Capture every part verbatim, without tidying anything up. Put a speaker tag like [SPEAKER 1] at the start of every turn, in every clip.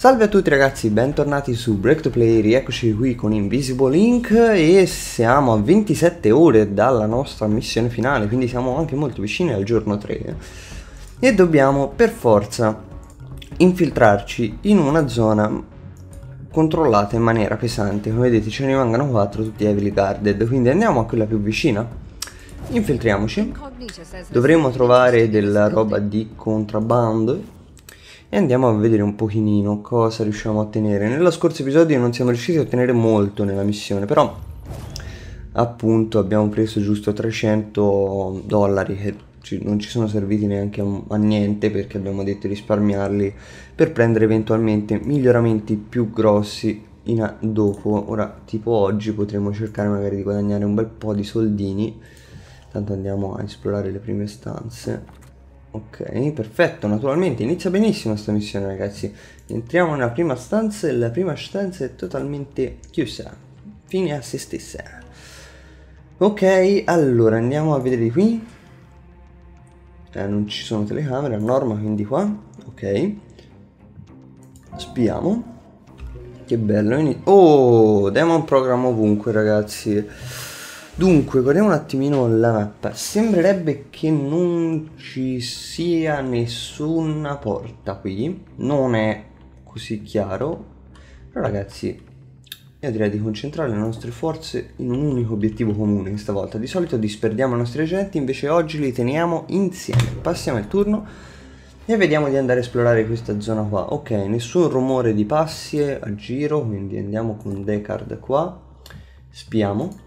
[SPEAKER 1] Salve a tutti ragazzi, bentornati su Break to Play, rieccoci qui con Invisible Ink e siamo a ventisette ore dalla nostra missione finale, quindi siamo anche molto vicini al giorno tre e dobbiamo per forza infiltrarci in una zona controllata in maniera pesante. Come vedete ce ne rimangono quattro, tutti heavily guarded, quindi andiamo a quella più vicina, infiltriamoci, dovremo trovare della roba di contrabbando e andiamo a vedere un pochino cosa riusciamo a ottenere. Nello scorso episodio non siamo riusciti a ottenere molto nella missione, però appunto abbiamo preso giusto trecento dollari che ci, non ci sono serviti neanche a, a niente, perché abbiamo detto di risparmiarli per prendere eventualmente miglioramenti più grossi in a, dopo. Ora tipo oggi potremo cercare magari di guadagnare un bel po' di soldini. Tanto andiamo a esplorare le prime stanze. Ok, perfetto, naturalmente inizia benissimo questa missione ragazzi. Entriamo nella prima stanza e la prima stanza è totalmente chiusa, fine a se stessa. Ok, allora andiamo a vedere di qui. Eh, non ci sono telecamere a norma, quindi qua. Ok, spiamo. Che bello. Oh, Demon Program ovunque ragazzi. Dunque, guardiamo un attimino la mappa. Sembrerebbe che non ci sia nessuna porta qui. Non è così chiaro. Però ragazzi, io direi di concentrare le nostre forze in un unico obiettivo comune questa volta. Di solito disperdiamo i nostri agenti, invece oggi li teniamo insieme. Passiamo il turno e vediamo di andare a esplorare questa zona qua. Ok, nessun rumore di passi a giro, quindi andiamo con Deckard qua. Spiamo.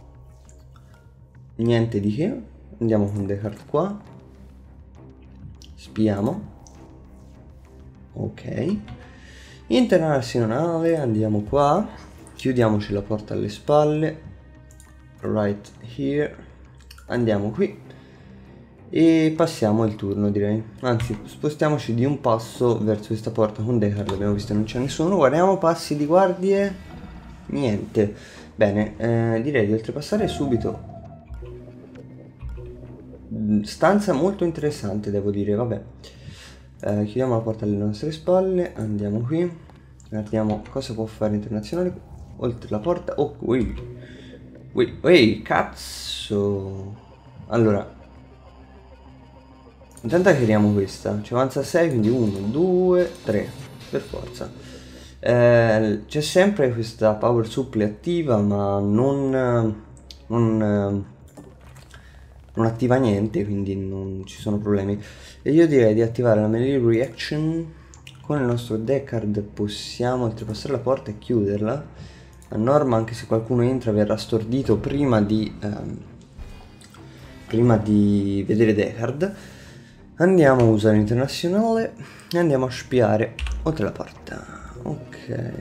[SPEAKER 1] Niente di che, andiamo con Deckard qua, spiamo, ok, internazionale, andiamo qua, chiudiamoci la porta alle spalle, right here, andiamo qui e passiamo il turno direi, anzi spostiamoci di un passo verso questa porta con Deckard, abbiamo visto che non c'è nessuno, guardiamo passi di guardie, niente, bene, eh, direi di oltrepassare subito. Stanza molto interessante devo dire, vabbè. Eh, chiudiamo la porta alle nostre spalle, andiamo qui, guardiamo cosa può fare internazionale oltre la porta. Oh, ui, ui, ui, cazzo. Allora, intanto chiediamo questa, ci avanza sei, quindi uno, due, tre, per forza. Eh, c'è sempre questa power supply attiva, ma non... non non attiva niente, quindi non ci sono problemi. E io direi di attivare la melee reaction. Con il nostro Deckard possiamo oltrepassare la porta e chiuderla. A norma, anche se qualcuno entra, verrà stordito prima di ehm, prima di vedere Deckard. Andiamo a usare l'internazionale e andiamo a spiare oltre la porta. Ok,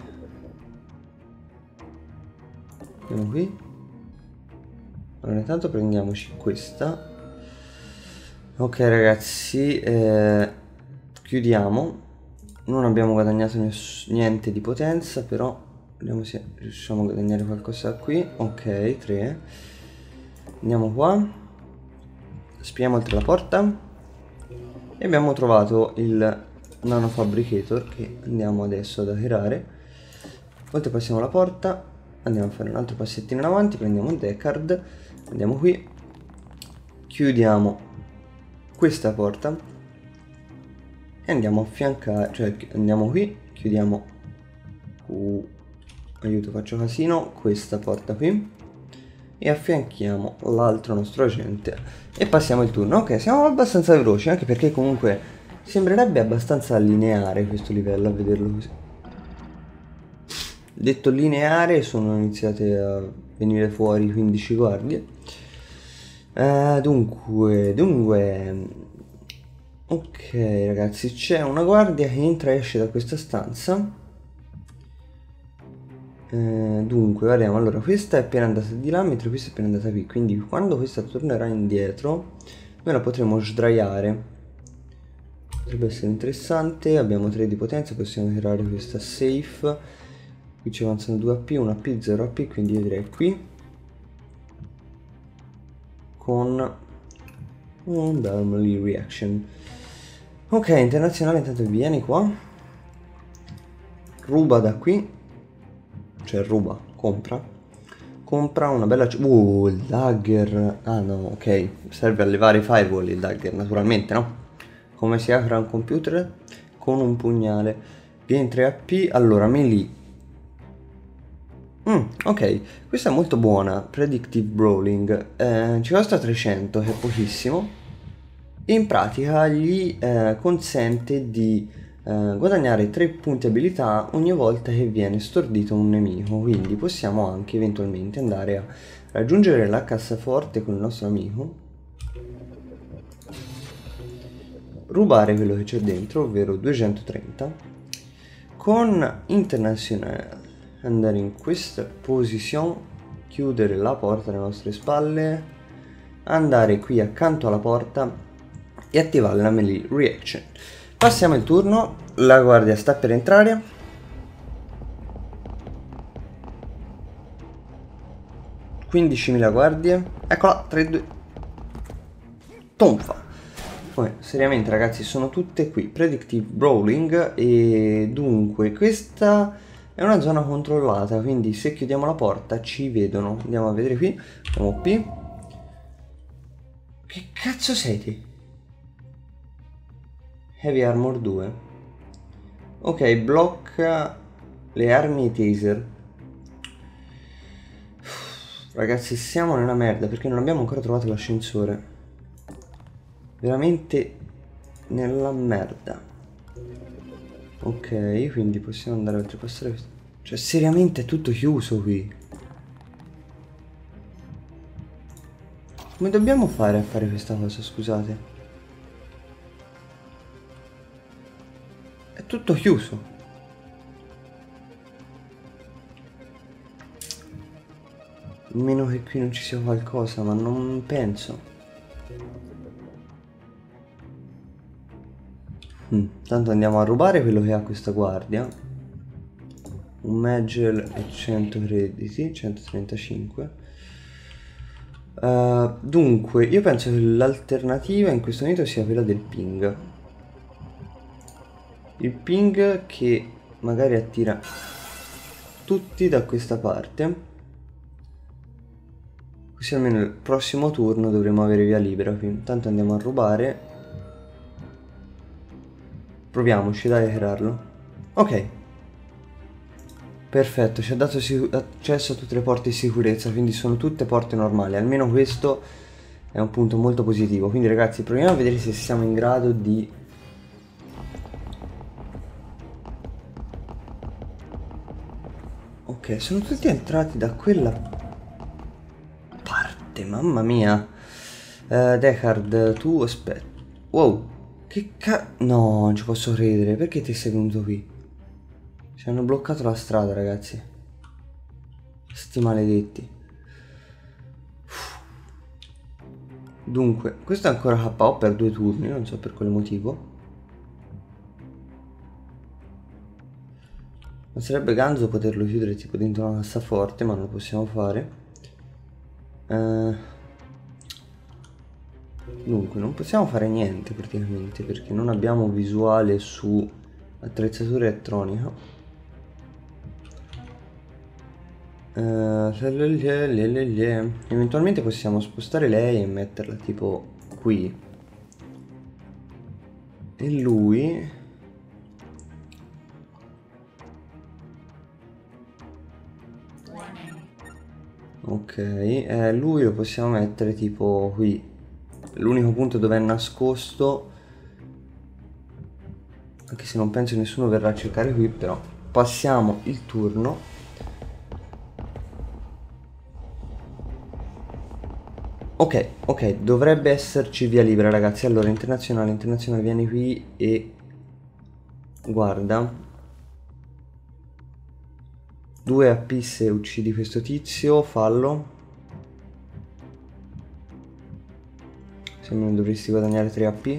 [SPEAKER 1] andiamo qui. Allora intanto prendiamoci questa. Ok ragazzi, eh, chiudiamo. Non abbiamo guadagnato niente di potenza, però vediamo se riusciamo a guadagnare qualcosa qui. Ok, tre. Andiamo qua, spiamo oltre la porta e abbiamo trovato il nano fabricator che andiamo adesso ad hackerare. Oltre passiamo la porta, andiamo a fare un altro passettino in avanti, prendiamo un Deckard. Andiamo qui, chiudiamo questa porta e andiamo a affiancare, cioè andiamo qui, chiudiamo, uh, aiuto faccio casino, questa porta qui e affianchiamo l'altro nostro agente e passiamo il turno. Ok, siamo abbastanza veloci, anche perché comunque sembrerebbe abbastanza lineare questo livello a vederlo così. Detto lineare, sono iniziate a venire fuori quindici guardie. Uh, dunque, dunque, ok ragazzi, c'è una guardia che entra e esce da questa stanza. Uh, dunque, guardiamo, allora questa è appena andata di là, mentre questa è appena andata qui, quindi quando questa tornerà indietro noi la potremo sdraiare. Potrebbe essere interessante, abbiamo tre di potenza, possiamo tirare questa safe. Qui ci avanzano due A P, uno A P, zero A P, quindi io direi qui con un bel melee reaction. Ok, internazionale, intanto vieni qua. ruba da qui, cioè ruba, compra, compra una bella... Uh, il dagger, ah no, ok, serve a levare i firewall il dagger, naturalmente, no? Come si apre un computer? Con un pugnale. Gain tre A P, allora melee. Mm, ok, questa è molto buona, Predictive Brawling, eh, ci costa trecento, che è pochissimo, e in pratica gli eh, consente di eh, guadagnare tre punti abilità ogni volta che viene stordito un nemico, quindi possiamo anche eventualmente andare a raggiungere la cassaforte con il nostro amico, rubare quello che c'è dentro, ovvero duecentotrenta, con Internazionale andare in questa posizione, chiudere la porta alle nostre spalle, andare qui accanto alla porta e attivare la melee reaction. Passiamo il turno, la guardia sta per entrare, quindicimila guardie, eccola, tre, due, tonfa. Poi, seriamente ragazzi, sono tutte qui, Predictive Brawling, e dunque questa è una zona controllata, quindi se chiudiamo la porta ci vedono. Andiamo a vedere qui, O P. Che cazzo siete? Heavy Armor due. Ok, blocca le armi e taser. Ragazzi, siamo nella merda perché non abbiamo ancora trovato l'ascensore. Veramente nella merda. Ok, quindi possiamo andare a oltrepassare questo. Cioè, seriamente è tutto chiuso qui. Come dobbiamo fare a fare questa cosa, scusate? È tutto chiuso. A meno che qui non ci sia qualcosa, ma non penso. Mm, tanto andiamo a rubare quello che ha questa guardia. Un Magel e cento crediti, centotrentacinque. Uh, dunque, io penso che l'alternativa in questo momento sia quella del ping. Il ping che magari attira tutti da questa parte. Così almeno il prossimo turno dovremo avere via libera qui. Intanto andiamo a rubare. Proviamoci, dai, a hackerarlo. Ok. Perfetto, ci ha dato accesso a tutte le porte di sicurezza, quindi sono tutte porte normali. Almeno questo è un punto molto positivo. Quindi ragazzi, proviamo a vedere se siamo in grado di... Ok, sono tutti entrati da quella parte, mamma mia. Uh, Deckard, tu aspetta. Wow. Che ca... No, non ci posso credere. Perché ti sei venuto qui? Ci hanno bloccato la strada, ragazzi. Sti maledetti. Dunque, questo è ancora K O per due turni. Non so per quale motivo. Ma sarebbe ganzo poterlo chiudere tipo dentro una cassaforte, ma non lo possiamo fare. Uh... Dunque, non possiamo fare niente praticamente perché non abbiamo visuale su attrezzatura elettronica. Uh, Eventualmente possiamo spostare lei e metterla tipo qui. E lui... Ok, eh, lui lo possiamo mettere tipo qui. L'unico punto dove è nascosto, anche se non penso che nessuno verrà a cercare qui, però passiamo il turno. Ok, ok, dovrebbe esserci via libera, ragazzi. Allora, internazionale, internazionale, vieni qui e guarda. Due A P se uccidi questo tizio, fallo. Se non dovresti guadagnare tre A P.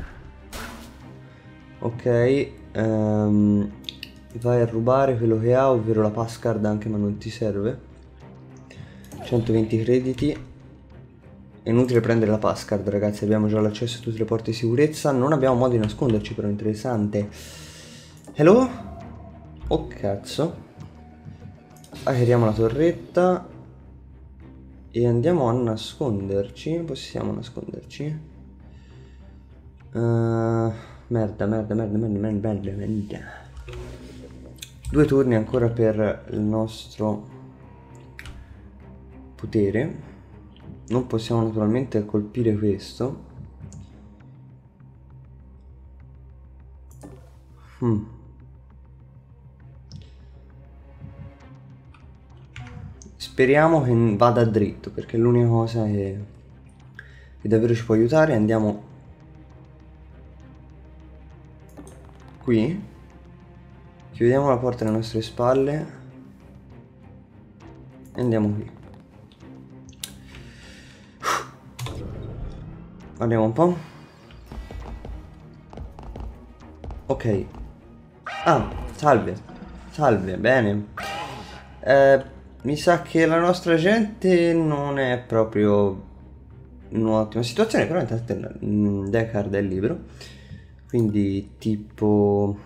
[SPEAKER 1] Ok, um, vai a rubare quello che ha, ovvero la passcard anche, ma non ti serve. centoventi crediti. È inutile prendere la passcard, ragazzi, abbiamo già l'accesso a tutte le porte di sicurezza. Non abbiamo modo di nasconderci, però interessante. Hello? Oh cazzo. Hackeriamo la torretta e andiamo a nasconderci. Possiamo nasconderci? Uh, merda, merda, merda, merda, merda, merda, merda. Due turni ancora per il nostro potere. Non possiamo naturalmente colpire questo. Hmm. Speriamo che vada dritto, perché è l'unica cosa che, che davvero ci può aiutare. Andiamo qui, chiudiamo la porta alle nostre spalle e andiamo qui. Guardiamo un po'. Ok. Ah, salve. Salve, bene. Eh... Mi sa che la nostra gente non è proprio in un'ottima situazione, però intanto Deckard è libero. Quindi tipo...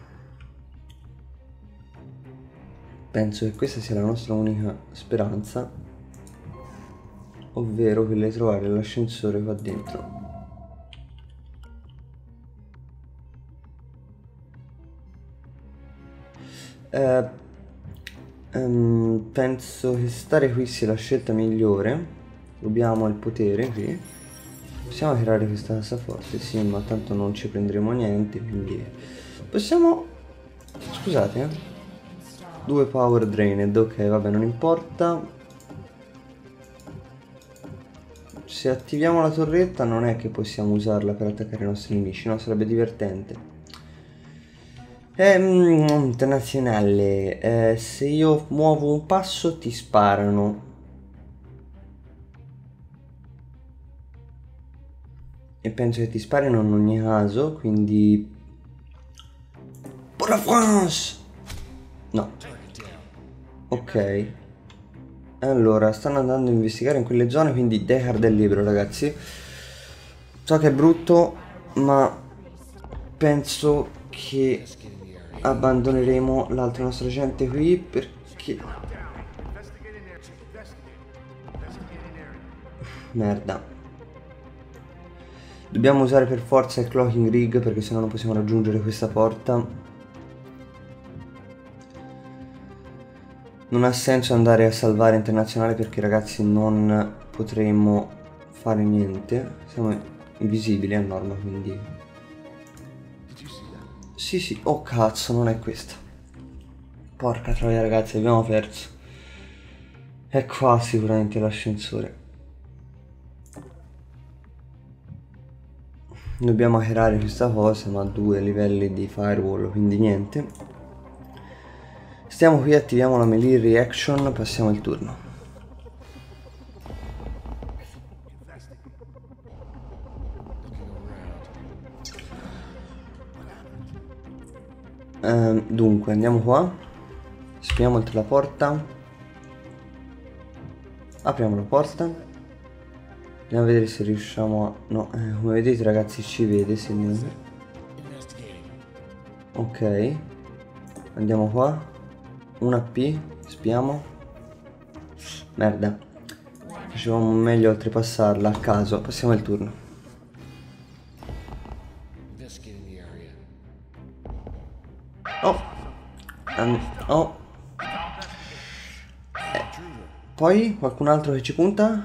[SPEAKER 1] penso che questa sia la nostra unica speranza, ovvero quella di trovare l'ascensore qua dentro. Eh... Um, penso che stare qui sia la scelta migliore. Rubiamo il potere qui. Possiamo tirare questa cassaforte, sì, ma tanto non ci prenderemo niente, quindi possiamo... Scusate, eh. Due power drained, ok, vabbè, non importa. Se attiviamo la torretta non è che possiamo usarla per attaccare i nostri nemici, no? Sarebbe divertente. Ehm, internazionale, eh, se io muovo un passo ti sparano. E penso che ti sparino in ogni caso, quindi... Pour la France! No. Ok. Allora, stanno andando a investigare in quelle zone, quindi Deckard è libero, ragazzi. So che è brutto, ma penso che abbandoneremo l'altra nostra gente qui perché... Merda. Dobbiamo usare per forza il clocking rig perché sennò non possiamo raggiungere questa porta. Non ha senso andare a salvare internazionale perché, ragazzi, non potremo fare niente. Siamo invisibili a norma, quindi... Sì, sì. Oh, cazzo, non è questa. Porca troia, ragazzi, abbiamo perso. È qua sicuramente l'ascensore. Dobbiamo hackerare questa cosa, ma a due livelli di firewall, quindi niente. Stiamo qui, attiviamo la melee reaction, passiamo il turno. Uh, dunque, andiamo qua. Spiamo oltre la porta. Apriamo la porta. Andiamo a vedere se riusciamo a... No, eh, come vedete, ragazzi, ci vede, signore. Ok. Andiamo qua. Un A P. Spiamo. Merda. Facevamo meglio oltrepassarla a caso. Passiamo il turno. Oh. Um, oh. Eh. Poi qualcun altro che ci punta?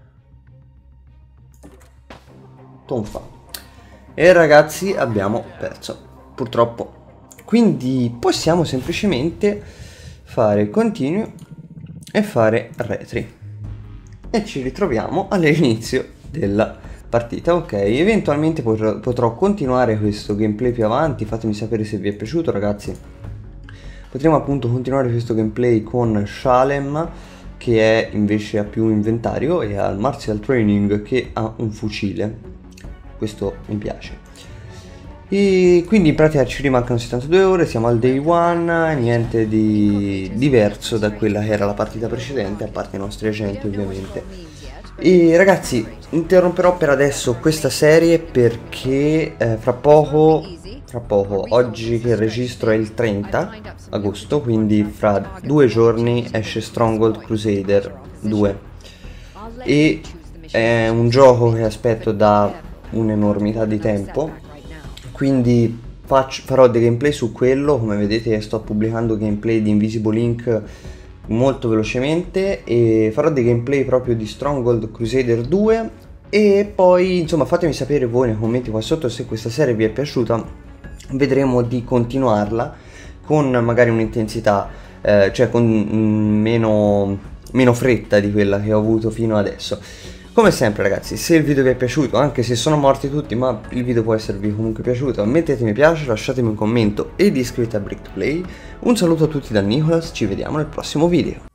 [SPEAKER 1] Tonfa. E ragazzi, abbiamo perso, purtroppo. Quindi possiamo semplicemente fare continue e fare retri. E ci ritroviamo all'inizio della partita. Ok, eventualmente potrò, potrò continuare questo gameplay più avanti. Fatemi sapere se vi è piaciuto, ragazzi. Potremo appunto continuare questo gameplay con Shalem, che è invece ha più inventario, e al Martial Training, che ha un fucile. Questo mi piace. E quindi in pratica ci rimancano settantadue ore, siamo al day one, niente di diverso da quella che era la partita precedente, a parte i nostri agenti ovviamente. E ragazzi, interromperò per adesso questa serie perché eh, fra poco tra poco. Oggi che registro è il trenta agosto, quindi fra due giorni esce Stronghold Crusader due e è un gioco che aspetto da un'enormità di tempo, quindi faccio, farò dei gameplay su quello. Come vedete sto pubblicando gameplay di Invisible Inc molto velocemente, e farò dei gameplay proprio di Stronghold Crusader due, e poi insomma fatemi sapere voi nei commenti qua sotto se questa serie vi è piaciuta. Vedremo di continuarla con magari un'intensità eh, cioè con mm, meno, meno fretta di quella che ho avuto fino adesso. Come sempre ragazzi, se il video vi è piaciuto, anche se sono morti tutti, ma il video può esservi comunque piaciuto, mettete mi piace, lasciatemi un commento ed iscrivetevi a Brick to Play. Un saluto a tutti da Nicolas, ci vediamo nel prossimo video.